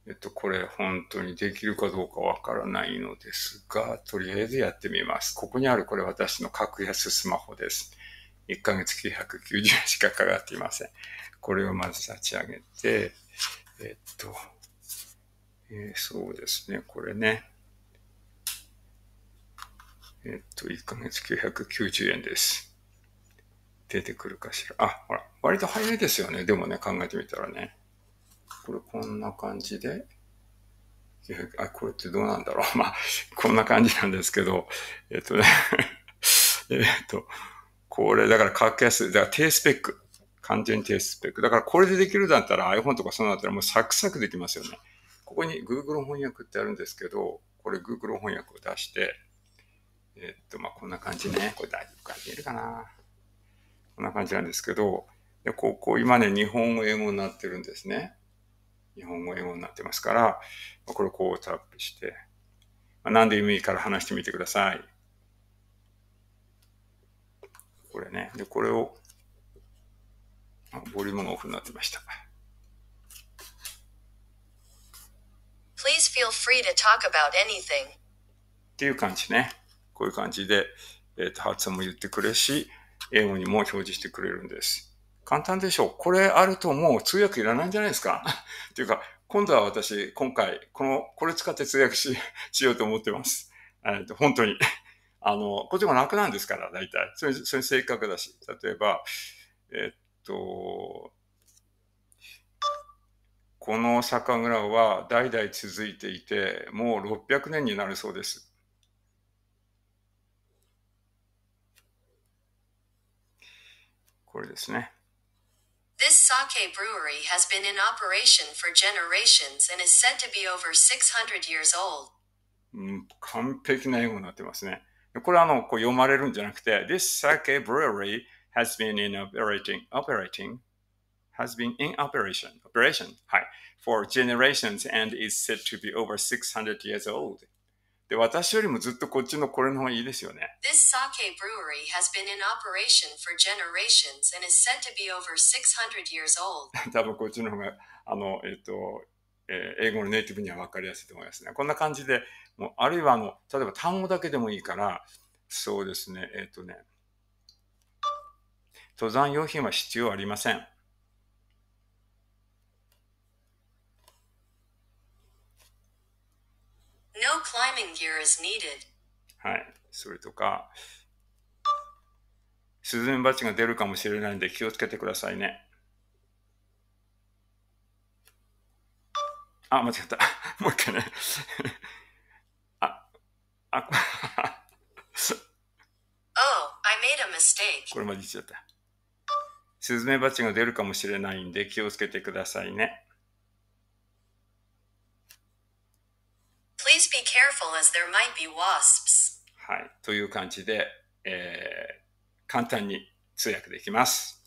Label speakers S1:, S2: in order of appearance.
S1: これ本当にできるかどうかわからないのですが、とりあえずやってみます。ここにあるこれ私の格安スマホです。1ヶ月990円しかかかっていません。これをまず立ち上げて、そうですね、これね。1ヶ月990円です。出てくるかしら。あ、ほら、割と早いですよね。でもね、考えてみたらね。これこんな感じで、これってどうなんだろう。まあ、こんな感じなんですけど、これ、だから格安、だから低スペック。完全に低スペック。だからこれでできるだったら iPhone とかそうなったらもうサクサクできますよね。ここに Google 翻訳ってあるんですけど、これ Google 翻訳を出して、まあ、こんな感じね。これ大丈夫か見えるかな。こんな感じなんですけど、でこう今ね、日本語英語になってるんですね。日本語英語になってますから、これをこうタップして、何でもいいから話してみてください。これね。で、これを、ボリュームがオフになってました。
S2: Please feel free to talk about anything.
S1: っていう感じね。こういう感じで、発音も言ってくれるし、英語にも表示してくれるんです。簡単でしょう。これあるともう通訳いらないんじゃないですか。っていうか、今度は私、今回、これ使って通訳しようと思ってます。本当に。こっちも楽なんですから、大体。それ正確だし。例えば、この酒蔵は代々続いていて、もう600年になるそうです。これですね。
S2: This sake brewery has been in operation for generations and is said to be over 600 years old.
S1: 完璧な英語になってますね。これこう読まれるんじゃなくて、This sake brewery has been in operation, はい、for generations and is said to be over 600 years old. で、私よりもずっとこっちのこれの方がいいですよね。
S2: This sake brewery has been in operation for generations and is said to be over 600 years old.
S1: 多分こっちの方が、英語のネイティブには分かりやすいと思いますね。こんな感じで、もうあるいは例えば単語だけでもいいから、そうですね、登山用品は必要ありません。
S2: No climbing gear is needed.
S1: はい。それとか、スズメバチが出るかもしれないんで気をつけてくださいね。あ、間違った。もう一回ね。
S2: Oh, I made a mistake.
S1: これまで言っちゃった。スズメバチが出るかもしれないんで気をつけてくださいね。
S2: Please be careful as there might be wasps.
S1: はい。という感じで、簡単に通訳できます。